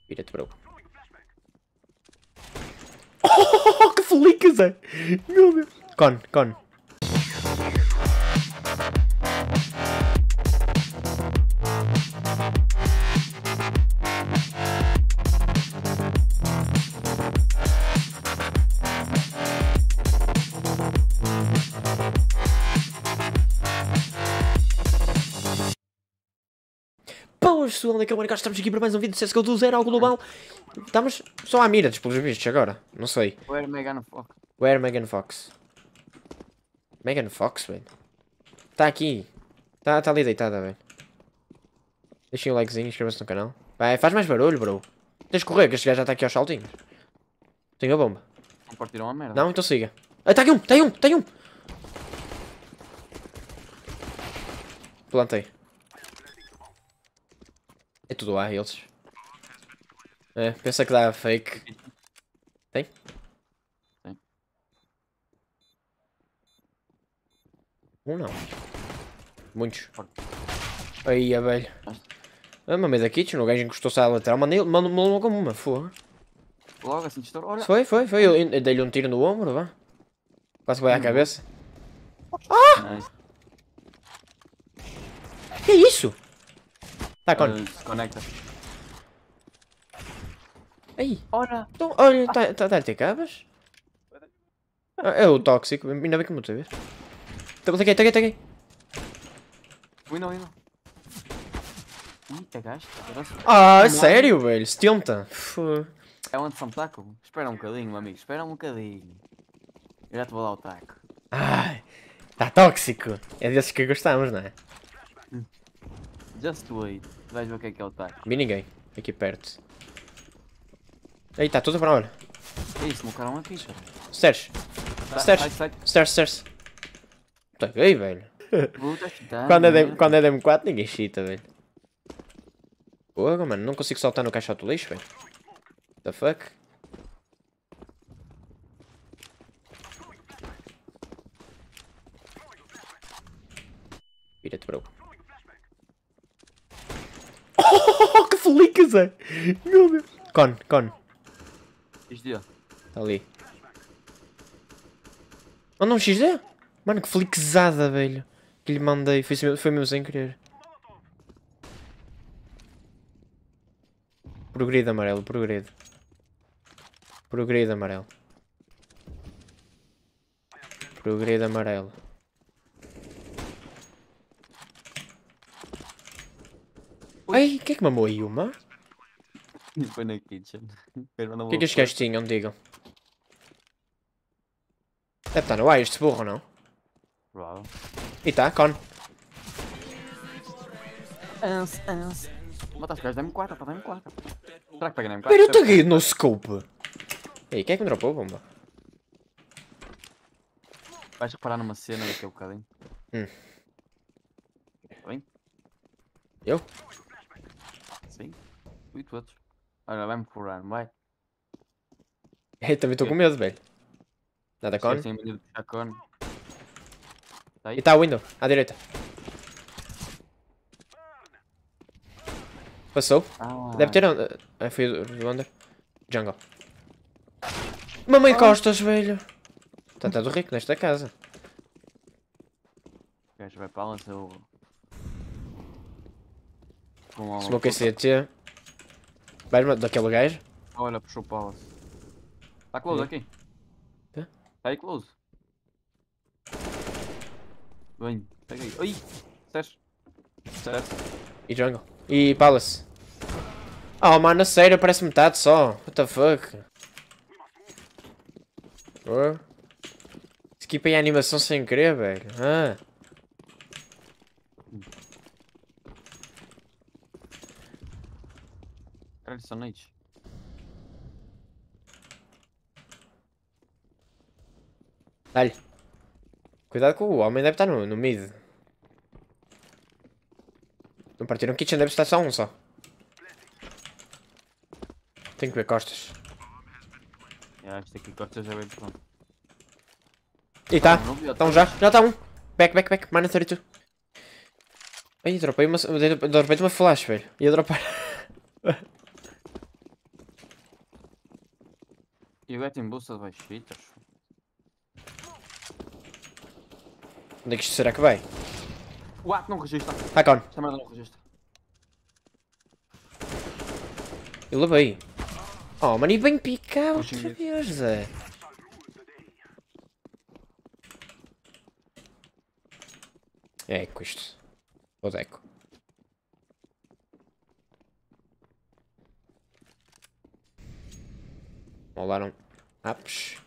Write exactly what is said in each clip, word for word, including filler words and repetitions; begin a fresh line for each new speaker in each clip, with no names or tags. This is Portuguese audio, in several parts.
Vira-te, bro. Oh, que felica, Zé! Meu Deus. Con, con. Boas, pessoal, onde é que é o Maricás? Estamos aqui para mais um vídeo de C S G O do Zero ao Global. Estamos só à mira, pelos vistos, agora. Não sei.
Where Megan Fox?
Where Megan Fox? Megan Fox, velho? Está aqui. Está tá ali deitada, velho. Deixem o likezinho, inscrevam-se no canal. Vai, faz mais barulho, bro. Tens de correr, que este gajo já está aqui aos saltinhos. Tenho a bomba.
Não partiram uma merda.
Não, então siga. Ah, está aqui um, tem um, tem um. Plantei. É tudo A, eles. É, pensa que dá fake. Tem?
Tem.
Um não. Muitos. Aí, a velho. Ah, mamãe da Kitchen, o gajo encostou-se à lateral, mandei logo como uma, fogo.
Logo assim, estou. Olha.
Foi, foi, foi. Eu, eu dei-lhe um tiro no ombro, vá. Quase que vai à cabeça. Ah!
Nice.
Que é isso? Tá, con.
Uh, Desconecta.
Aí.
Ora.
Então, olha, tá, tá, tá a ter cabas? Ah, é o tóxico, ainda bem que me teve. Taguei, taguei, taguei.
Window, window. Ih, cagaste.
Ah, é sério, velho? setenta. Fô.
É onde são taco? Espera um bocadinho, meu amigo. Espera um bocadinho. Eu já te vou dar o taco.
Ai, tá tóxico. É desses que gostamos, não é?
Just wait. Vais ver o que é que é o taco.
Vi ninguém. Aqui perto. Aí, tá tudo para hora.
É isso, me colocaram aqui, cara.
Stairs. Stairs.
Sai, sai.
Stairs, stairs. Taguei, velho.
Puta que tá,
Quando é,
merda.
D- quando é D M quatro, ninguém cheata, velho. Porra, mano. Não consigo saltar no caixote do lixo, velho. What the fuck? Vira-te, bro. Oh, que felica, Zé! Meu Deus. Con, con.
X D.
Tá ali. Manda um X D? Mano, que fliquezada, velho. Que lhe mandei. Foi, foi mesmo sem querer. Progride amarelo, progride. Progride amarelo. Progride amarelo. Ai, que é que mamou aí uma?
Foi na kitchen.
O que é que estes gajos tinham, digam? Deve estar no ar este burro, não?
Bravo.
E tá, con.
Ans, ans. Mataste o gajo da M quatro, pá, da M quatro. Será que pega na M quatro?
Pera, eu taguei no scope. Ei, quem é que me dropou a bomba?
Vais reparar numa cena daqui a bocadinho.
Hum.
Tá bem?
Eu?
Sim. E tu outros? Olha, vai-me furar, vai.
Eu também estou com medo, velho. Nada con.
Sem medo de puxar cone. Tá aí?
E tá a window, à direita. Passou.
Ah,
Deve ter... Ah, foi o do under. Jungle. Mamãe costas, velho. Tá todo rico nesta casa.
o gajo vai para lá, seu... Com a...
Smoke C T. Vais-me daquele gajo?
Olha, puxou palace. Tá close
Sim.
aqui.
Tá?
Tá aí close. Vem, pega aí. Ai! Stairs. Stairs.
E jungle. E palace. Oh, mano, a sério, parece metade só. What the fuck? Oh. Skipei a animação sem querer, velho. Ah.
Caralho, são nades.
Dá-lhe. Cuidado com o homem, deve estar no, no mid. Não partiram kitchen, deve estar só um só. Tenho que ver costas.
É, isto aqui corta já bem pronto.
E tá,
Não vi
estão já, já está um. Back, back, back, minus trinta e dois. Ai, dropei uma, dropei uma flash, velho. Ia dropar.
tivesse em bolsa de baixitas.
Onde é que isto será que vai?
What? Não registra.
Tá con.
Esta merda não registra.
Eu levei. Oh, mano, e bem picado outra
Puxa,
vez, Zé. É eco isto. Ou deco. Molaram apps.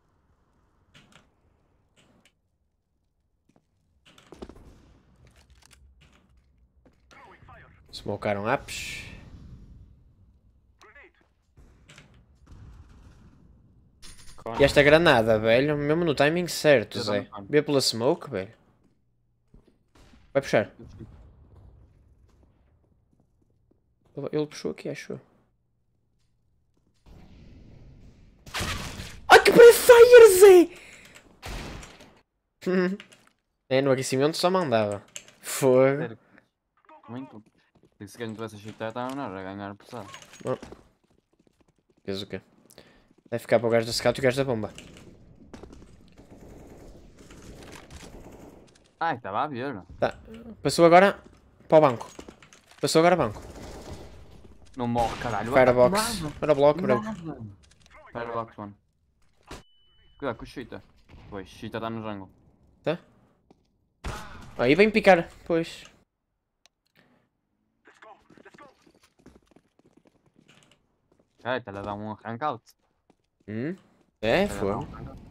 Smocaram apps. E esta granada, velho, mesmo no timing certo,
Eu
Zé.
também.
Vê pela smoke, velho. Vai puxar. Ele puxou aqui, acho. Ai, que prefire, Zé! É, no aquecimento só mandava. Fogo.
Sério. Muito. Se quem não tivesse a chitar, estava não, a ganhar pesado.
Fez o quê? Vai ficar para o gajo da scout e o gajo da bomba.
Ai, estava a ver.
Tá. Passou agora para o banco. Passou agora banco.
Não morre, caralho.
Firebox.
Nada.
Firebox, bro.
Nada. Firebox, mano. Cuidado com o cheater. Pois, cheater está no jungle.
Tá? Aí vem picar. Pois.
Ai, está-lhe a dar um arrancout.
Hum? É,
Está-lhe a dar
foi.
um arrancout.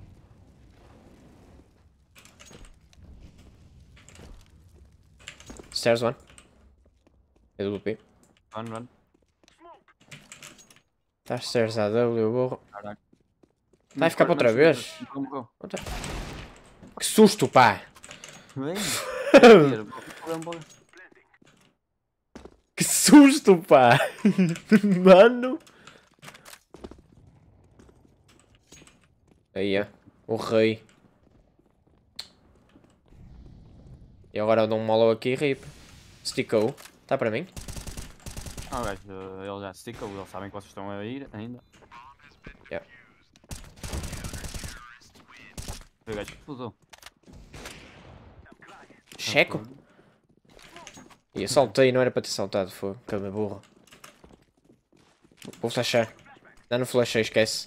Stairs one. É do P.
Run, run.
Tá stairs A W, burro.
Caraca.
Vai ficar para outra vez?
Morreu, morreu.
Outra. Que susto, pá!
Vem. Morreu.
Que susto, pá! Mano! Aí, ó. O rei. E agora eu dou um molo aqui, rip. Stickou. Tá para mim?
Ah, gajo, ele já estica, eles sabem que vocês estão a ir ainda.
Yeah.
O gajo fusou.
Checo? E eu saltei, não era para ter saltado, foi. Cama burro. Vou flashar. Dá no flash aí, esquece.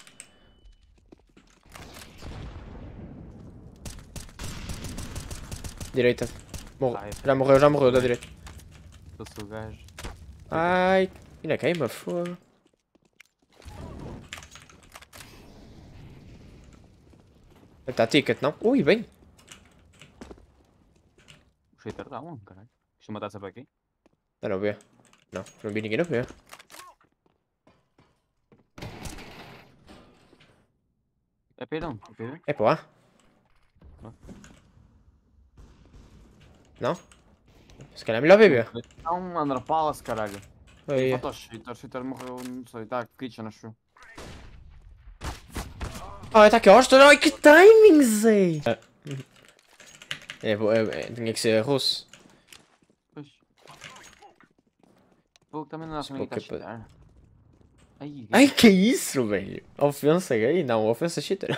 Direita. Morre.
Ai,
Já morreu, já morreu da direita.
eu sou o gajo.
Ai, ainda queima, fogo. Está ticket, não? Ui, bem.
O cheater dá um, caralho. Deixa eu matar sempre aqui.
Está no B. Não, não vi ninguém no B.
É para ir onde? É para ir onde?
É para lá?
Não.
Não? Se calhar é melhor B B.
Não, Under Palace, caralho.
Aí.
Falta o cheater, o cheater morreu, não sei, está kitchen, acho.
Ah, está aqui a Austin. Ai, que timing, Zé! É, é, é, tinha que ser russo.
Pois. Pô, também não dá para ninguém estar a cheatar. Ai,
Ai, que isso, velho? Ofensa gay? Não, ofensa cheater.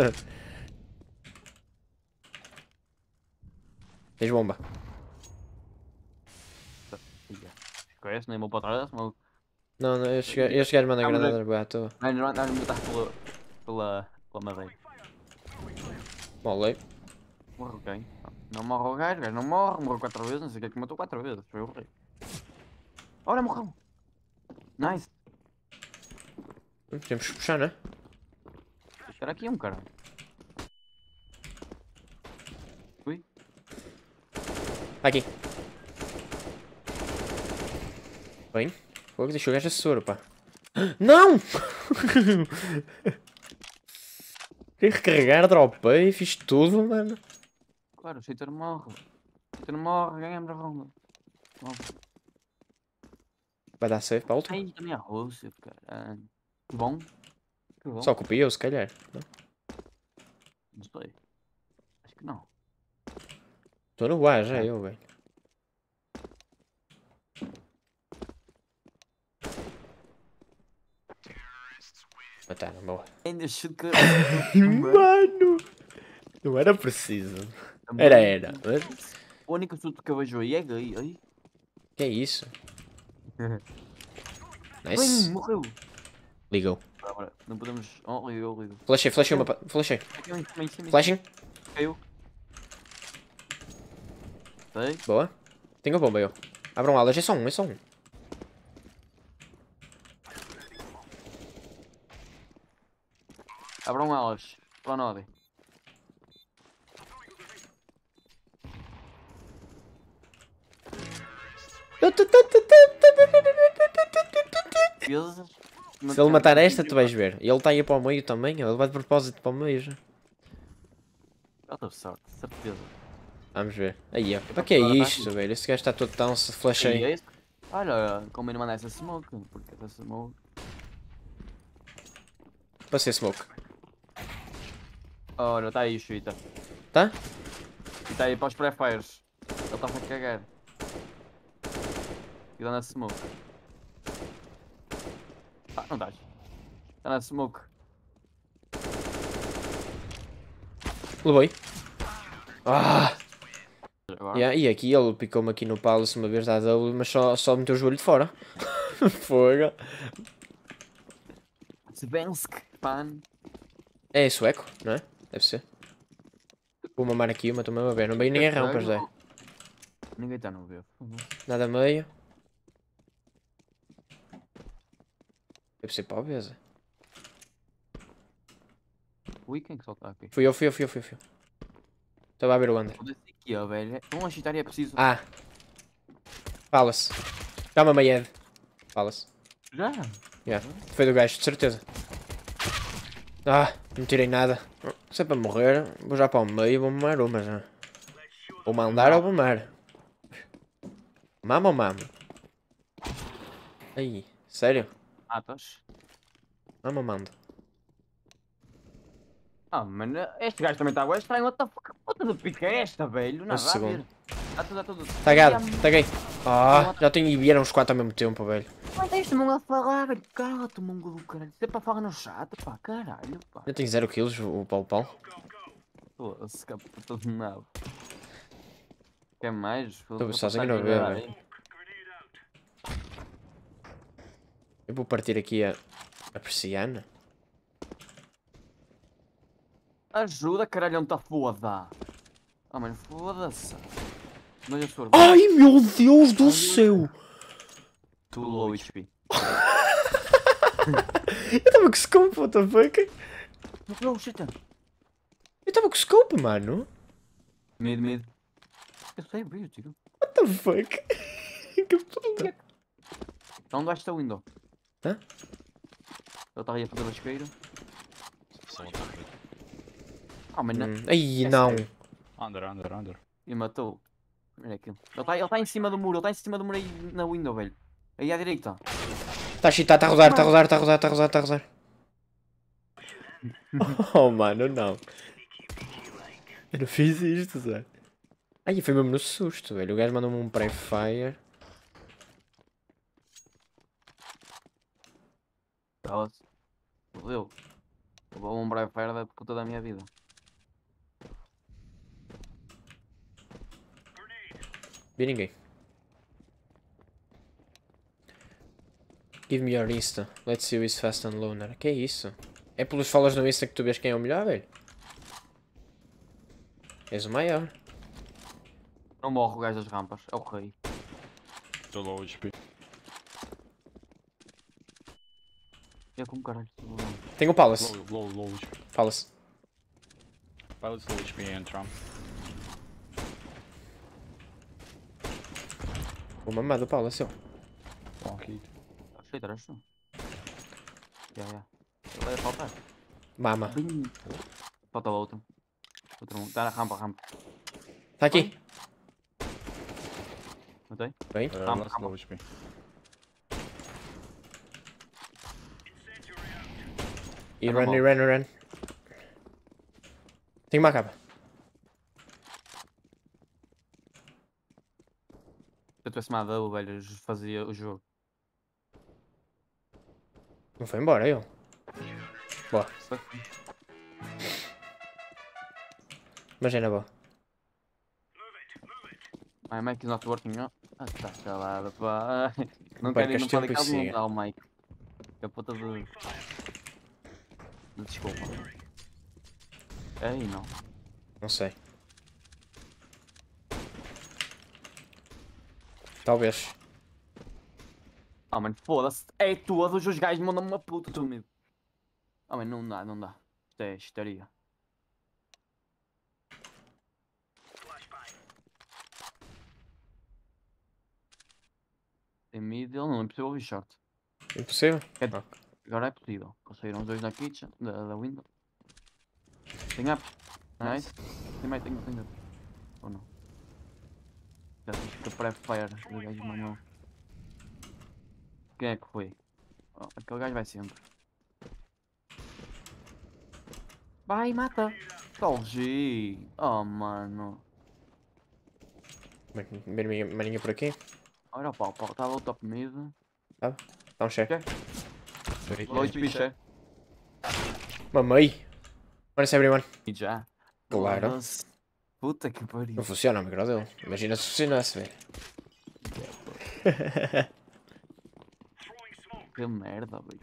Tens bomba.
Esquece, nem vou para trás, maluco.
Não, não, estes gajos estes gajos mandam granadas boa à toa.
Vai nos matar pela, pela, pela madeira.
Molei.
Morre quem? Não morre o gajo, o gajo não morre, morreu quatro vezes, não sei o que é que matou quatro vezes, foi o rei. Ora, morreu! Nice!
Temos que puxar, né?
Espera aqui um caralho. Ui.
Tá aqui. Bem. Fogo, deixou o gajo a soro, pá. Não! Queria recarregar, dropei, fiz tudo, mano.
Claro, o cheater morre. O cheater morre, ganhamos a ronda. Morre.
Vai dar safe para a última.
Ai, também a Rússia, cara. Que bom. Que bom.
Só copiei eu, se calhar.
Não sei. Acho que não.
Estou no ar já, eu, velho. Mataram, boa.
Ainda chute que.
Mano! Não era preciso. Era, era. Mas...
O único chute que eu vejo aí é gay. Aí.
Que é isso?
Bem,
Nice.
morreu.
Ligou.
Agora, não podemos. Oh, ligou, ligou.
Flashei, flashei uma. Flashei.
Aqui em cima, em cima.
Flashing.
Caiu. Sei.
Boa. Tenho a bomba eu. Abram alas, é só um, é só um.
Abram elas. Para o Nodi.
Se ele matar esta, tu vais ver. E ele está aí para o meio também, ele vai de propósito para o meio já.
Já teve sorte, certeza.
Vamos ver. Aí, ó. Para que é isto, velho? Esse gajo está todo tão se flashei.
E é isso? Olha, combina mandar essa smoke, porque essa smoke.
Para ser smoke.
Olha, está aí o Chuita.
Tá?
E está aí para os pré-fires. Ele está a cagar. E dá na smoke. Ah, não estás. Está na smoke.
Levei. Ah!
Agora.
Yeah, e aqui ele picou-me aqui no Palace uma vez da W, mas só, só meteu o joelho de fora. Fogo.
Svensk, pan.
É sueco, não é? Deve ser. Vou mamar aqui uma, também a ver. Não veio ninguém rampas, Zé.
Ninguém está no ver.
Nada meio. Deve ser para o ver, Zé.
Ui, quem que só está aqui?
Fui eu, fui eu, fui eu, fui eu. Estava a ver o Under.
Foda-se aqui, ó, velho. Vamos agitar e é preciso.
Ah. Palace. Calma, Mayed. Palace.
Já?
Yeah. Foi do gajo, de certeza. Ah, não tirei nada. Se é para morrer, vou já para o meio e vou mamar uma já. Ou mandar ou mamar. Mama ou mamo? Aí, sério?
Matas?
Mama ou mando?
Ah, mano, este gajo também está bué estranho. What the fuck? Puta de pica é esta, velho? Nada
Um
a
segundo.
ver. Está tudo, está tudo.
Tagado, taguei. Ah, já tenho e vieram os quatro ao mesmo tempo, velho.
Mas deixa-me a falar, velho. Caralho, tu mongo do caralho. Isso é para falar no chat, pá. Caralho, pá.
Eu tenho zero kills, o Paulo Paulo.
Pô-se, capa todo de nabo. Quer mais?
Estou sozinho a não ver, velho. Eu vou partir aqui a, a persiana.
Ajuda, caralho, onde está foda? Ah, mano, foda-se. Mas eu sou.
Ai, meu Deus do céu!
Tu low H P.
Eu estava com scope, what the fuck?
Não, shit.
Eu estava com scope, mano.
Mid, mid. Eu sei, vi, tiro.
What the fuck? Que puta.
Então onde está o window?
Hã?
Ele está aí a fazer o isqueiro. Ah, mas não.
Hum. Ai,
É
não.
sério.
Under, under, under.
E matou. Olha aquilo. Ele está ele tá em cima do muro, ele está em cima do muro aí na window, velho. Aí à direita.
Está cheatado, está a rodar, está a rodar, está a rodar, está a rodar, está a rodar. Oh, mano, não. Eu não fiz isto, Zé. Ai, foi mesmo no susto, velho. O gajo mandou-me um pré-fire.
Cala-se. Fodeu. Levou um breve fire da puta da minha vida.
Vi ninguém. Give me your Insta. Let's see who is fast and loner. Que é isso? É pelos follows no Insta que tu vês quem é o melhor, velho? És o maior.
Não morre o gajo das rampas, é o rei.
Tô low H P.
É como caralho.
Tem o Palace.
Low, low, low H P.
Palace.
Pilot's low H P and Trump.
O mamado do Palace, ó.
Long hit.
Achei, era isso? Já, já. Ele vai faltar.
Mama.
Bem. Falta o outro. Outro um. Tá na rampa, rampa.
Tá aqui.
Matei?
Bem.
Uh,
Rampa,
last
rampa.
low H P.
E
Tá na
run, e
bola.
run, e run. Tenho uma capa.
Se eu tivesse uma double, velho, eu fazia o jogo.
Não foi embora, ele. Boa. Mas é na boa.
My mic is not working, não? Ah, tá calado, pá. Não quero ir
percas
no
tempo e
palicado, não
siga.
dá o mic. Que a puta de... de desculpa. Ei, não.
Não sei. Talvez.
Ah, mano, foda-se. É todos os gajos mandam-me uma puta, tu amigo. Ah, mano, não dá, não dá. Isto é histeria. Tem middle, não é possível ouvir short.
Impossível?
É-
Ah,
Agora é possível. Saíram os dois da kitchen, da, da window. Tem up. Nice. Tem mais, tem, tem up. Ou não? Já fica pré-fire. O gajo mandou. Quem é que foi? Oh, aquele gajo vai sempre. Vai, mata. Colgi. Oh, mano.
mas- Maninha maninha por aqui.
Olha o pau, pau. Estava o top mid.
Dá um check.
Check. Dois picha.
Mamei. Olha se everyone.
E já.
Claro.
Foda-se. Puta que pariu.
Não funciona o micro dele. Imagina se funcionasse, velho.
Que merda, velho.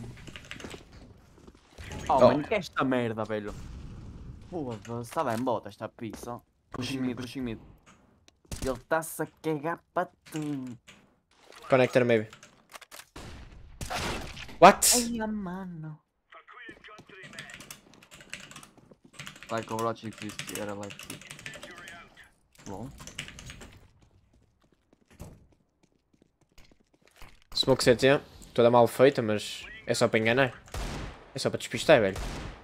Oh.
Oh, mano, que é esta merda, velho? Foda-se, está bem, bota esta pizza. Pushing mid, pushing mid. Ele está-se a cagar para tudo.
Connector maybe. What?
Ai, mano. Like Overwatch existe, era like. Bom.
Smoke C T. Toda mal feita, mas é só para enganar. É só para despistar, velho.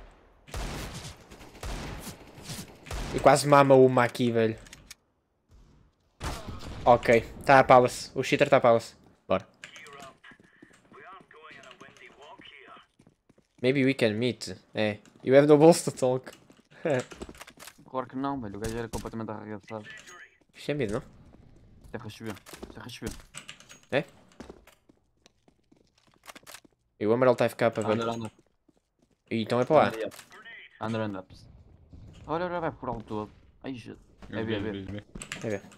E quase mama uma aqui, velho. Ok. Está a Palace. O cheater está a Palace. Bora. Maybe we can meet. É. You have no balls to talk.
Claro que não, velho. O gajo era completamente arregaçado.
Isto é medo, não?
Terra choveu. Terra choveu.
É? E o Emerald está a ficar para
Under,
velho.
under.
E então é para lá.
Under, under and ups. Olha, olha, vai por alto todo. Ai, gente. É B, é B.
B, B.
É ver.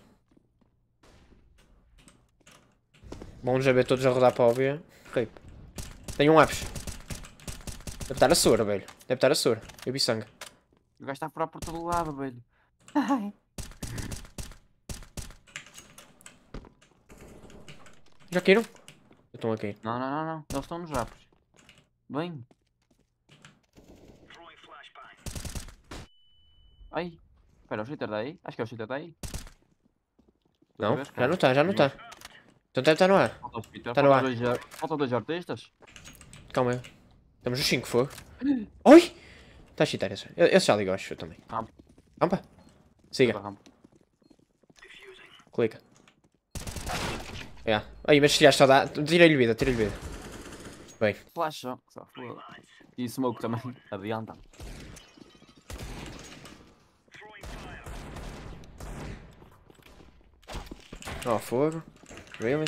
Bom já ver todos a rodar para o B. Rip. Tem um apps. Deve estar a sura, velho. Deve estar a sura. Eu vi sangue.
O gajo está a furar por todo lado, velho. Ai.
Já caíram? Eu estou a cair.
Não, não, não, não. Eles estão nos rapos. Bem. Ai. Espera, o cheater está aí? Acho que é o cheater está aí.
Não,
Outra vez,
já
cara.
não está, já não está. Então deve estar no ar.
Falta o cheater.
Tá no
Faltam
ar.
dois, ar- faltam dois artistas.
Calma aí. Temos os cinco fogo. Oi! Está a cheatar esse. Esse já ligou, acho eu também.
Rampa.
Rampa. Siga.
Rampa.
Clica. É. Aí, mas se já só dá. Tirei-lhe vida, tirei-lhe vida. Bem.
Flash, ó. Só foda. E smoke também. Adianta.
Ó, fogo. Really?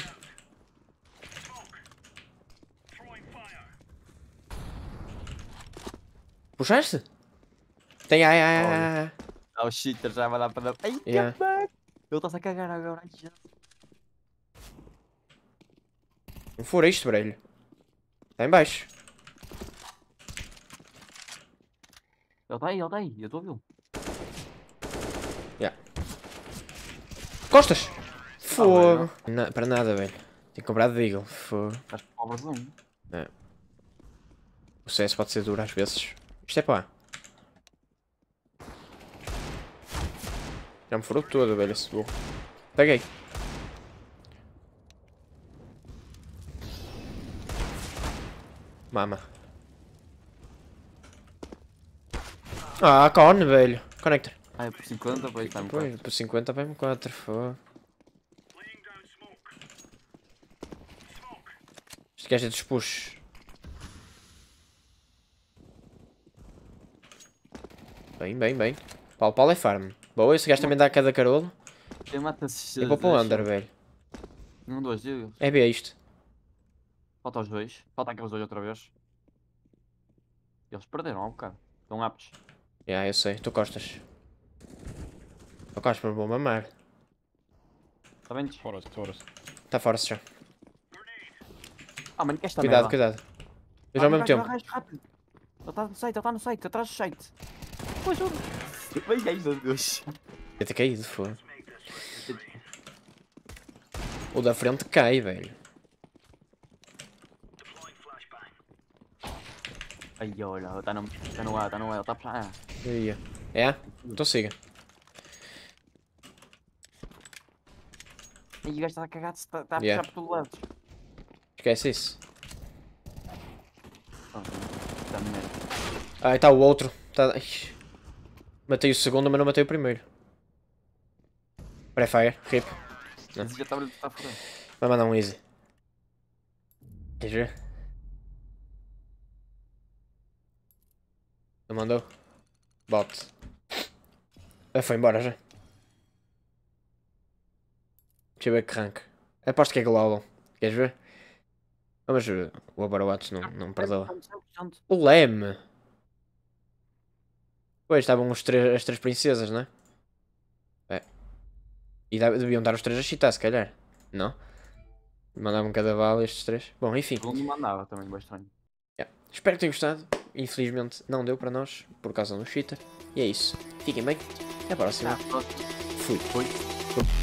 Puxaste? Tem ai ai ai ai.
Ah, o cheater já vai lá para dar. Ai,
Yeah.
que bem. Ele está-se a cagar agora. Ai, já.
Não for isto, brelho. Está em baixo.
Ele está aí, ele está aí. Eu estou a vê-lo.
Yeah. Costas! Fogo! Na- para nada, velho. Tenho que comprar de Deagle. Fogo.
Estás pobrezão.
O C S pode ser duro às vezes. Isto é pá. Já me furou todo, velho, esse burro. Peguei. Mama. Ah, con, velho. Connector.
Ah, é por cinquenta, depois está-me
Pois, por cinquenta vai-me quatro, fogo. Este gajo é dos puxos. Bem, bem, bem. Paulo, Paulo é farm. Boa, esse gajo também dá cada carolo.
Quem mata-se?
Eu vou para o under, velho.
Um, dois, digo.
É B isto.
Falta os dois. Falta aqueles dois outra vez. Eles perderam há um bocado. Estão aptos.
Yeah, eu sei. Tu costas. Tu costas, mas vou mamar.
Está bem?
Forest, forest.
Tá fora já.
Ah, mano, que esta
Cuidado,
merda.
cuidado. Dois ao mesmo tempo.
Rápido. Ele está no site, ele está no site, atrás do site. Pois, juro. Vem aí, meu Deus.
Ia ter caído, foi. O da frente cai, velho.
Ai, olha, está no, tá no A, está no A, ele está a puxar. Ah,
Ia. É? Então siga.
e o gajo está a cagar, está tá a puxar
Yeah.
por todo lado.
Esquece isso.
Está merda.
Ah, está o outro. Tá... Ixi. Matei o segundo, mas não matei o primeiro. Pré-fire, rip. Não.
Esse já está a foder.
Vai mandar um easy. Queres ver? Não mandou? Bot. Ah, foi embora já. Deixa eu ver que rank. Aposto que é global. Queres ver? Ah, mas uh, o Overwatch não, não me perdoa. O Leme! Pois, estavam os três, as três princesas, não é? É. E deve- deviam dar os três a cheatar, se calhar. Não? Mandavam cada bala estes três. Bom, enfim.
O segundo mandava também, bem estranho.
Yeah. Espero que tenham gostado. Infelizmente não deu para nós, por causa do cheater. E é isso. Fiquem bem. Até a próxima.
Ah, pronto.
Fui.
Foi.